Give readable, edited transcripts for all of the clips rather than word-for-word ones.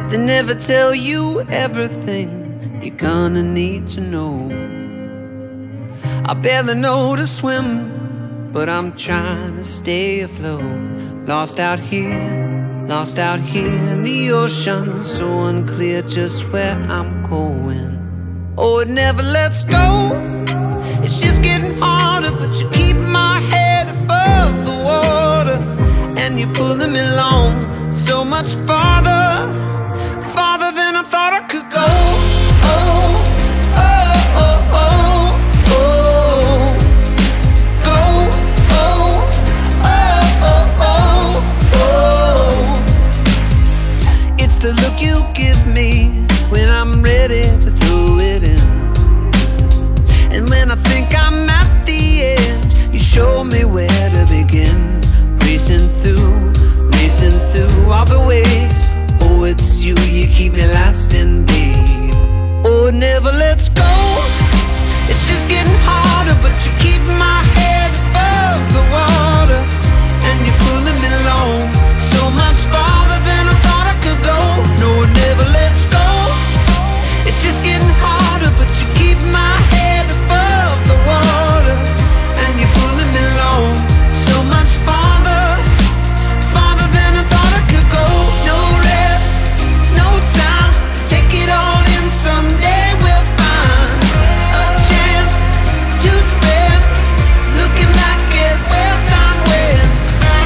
They never tell you everything you're gonna need to know. I barely know to swim, but I'm trying to stay afloat. Lost out here in the ocean, so unclear just where I'm going. Oh, it never lets go. It's just getting harder, but you keep my head above the water, and you're pulling me along so much farther, farther than I thought I could go. Oh, oh, oh, oh, oh. Go, oh, oh, oh, oh, oh. It's the look you give me when I'm ready to throw it in. And when I think I'm at the edge, you show me where to begin. Racing through all the waves. Oh, it's you keep me lasting, babe. Oh, it never lets go. It's just getting harder, but you keep my head above the water, and you're pulling me along so much farther than I thought I could go. No, it never lets go. It's just getting harder, but you keep my head above the water, and you're pulling me along so much farther, farther than I thought I could go. No rest, no time to take it all in. Someday we'll find a chance to spend, looking back at where time went.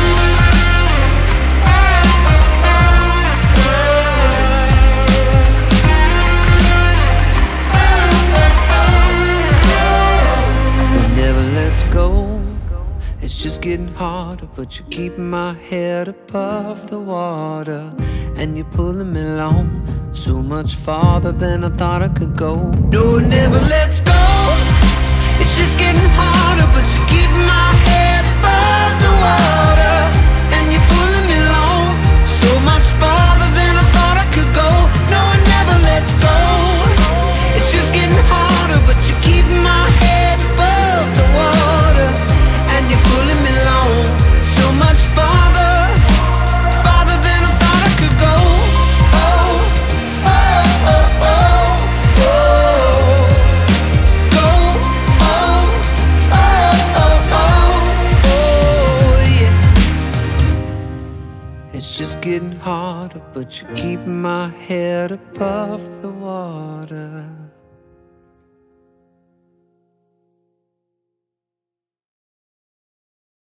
Never lets go. It's just getting harder, but you keep my head above the water, and you're pulling me along so much farther than I thought I could go. No, it never lets go. It's just getting harder, but you keep my head above the water, and you're pulling me along so much farther than I thought I could go. No, it never lets go. It's just getting harder, but you keep my head above the water, and you're pulling me along so much farther, farther than I thought I could go. Oh, oh, oh, oh, oh. Go, oh, oh, oh, oh, oh, yeah. It's just getting harder, but you keep my head above the water.